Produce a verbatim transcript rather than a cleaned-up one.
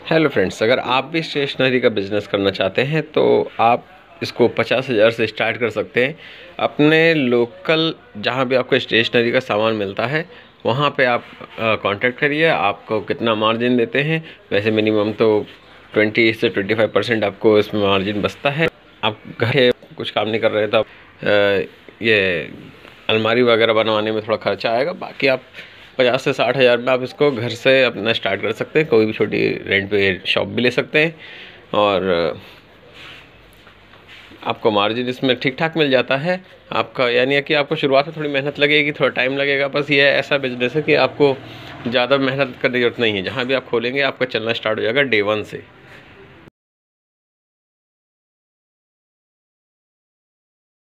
Hello friends, अगर आप भी स्टेशनरी का बिज़नेस करना चाहते हैं तो आप इसको पचास हज़ार से स्टार्ट कर सकते हैं। अपने लोकल जहाँ भी आपको स्टेशनरी का सामान मिलता है वहाँ पे आप कांटेक्ट करिए। आपको कितना मार्जिन देते हैं, वैसे मिनिमम तो ट्वेंटी से ट्वेंटी फाइव परसेंट आपको इसमें मार्जिन बचता है। आप घर कुछ काम नहीं कर रहे तो आप ये अलमारी वगैरह बनवाने में थोड़ा खर्चा आएगा, बाकी आप पचास से साठ हज़ार में आप इसको घर से अपना स्टार्ट कर सकते हैं। कोई भी छोटी रेंट पे शॉप भी ले सकते हैं और आपको मार्जिन इसमें ठीक ठाक मिल जाता है आपका। यानी है कि आपको शुरुआत में थोड़ी मेहनत लगेगी, थोड़ा टाइम लगेगा, बस ये ऐसा बिजनेस है कि आपको ज़्यादा मेहनत करने की ज़रूरत नहीं है। जहाँ भी आप खोलेंगे आपका चलना स्टार्ट हो जाएगा डे वन से।